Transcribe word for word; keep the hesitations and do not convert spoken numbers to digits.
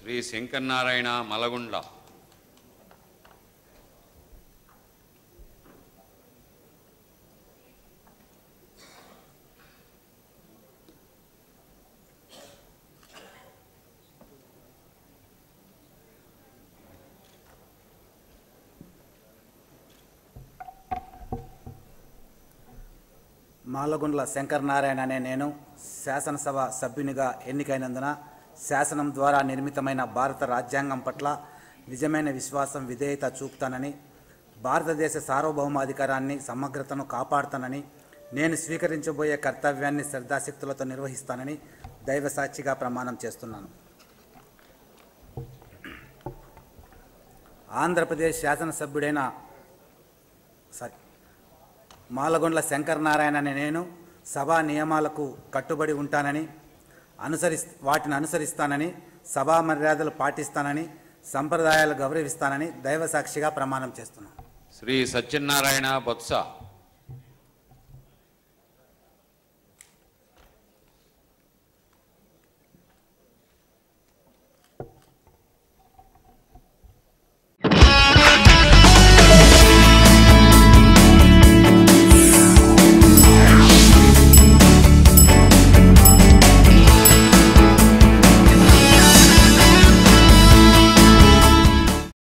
శ్రీ శంకరనారాయణ మలగుండ్ల. మాలగుండ్ల శంకరనారాయణ అనే నేను శాసనసభ సభ్యునిగా ఎన్నికైనందున శాసనం ద్వారా నిర్మితమైన భారత రాజ్యాంగం పట్ల నిజమైన విశ్వాసం విధేయత చూపుతానని, భారతదేశ సార్వభౌమాధికారాన్ని సమగ్రతను కాపాడుతానని, నేను స్వీకరించబోయే కర్తవ్యాన్ని శ్రద్ధాశక్తులతో నిర్వహిస్తానని దైవసాక్షిగా ప్రమాణం చేస్తున్నాను. ఆంధ్రప్రదేశ్ శాసనసభ్యుడైన సారీ మాలగుండ్ల శంకరనారాయణ అనే నేను సభా నియమాలకు కట్టుబడి ఉంటానని, అనుసరి వాటిని అనుసరిస్తానని, సభా మర్యాదలు పాటిస్తానని, సంప్రదాయాలు గౌరవిస్తానని దైవసాక్షిగా ప్రమాణం చేస్తున్నాను. శ్రీ సత్యనారాయణ బొత్స.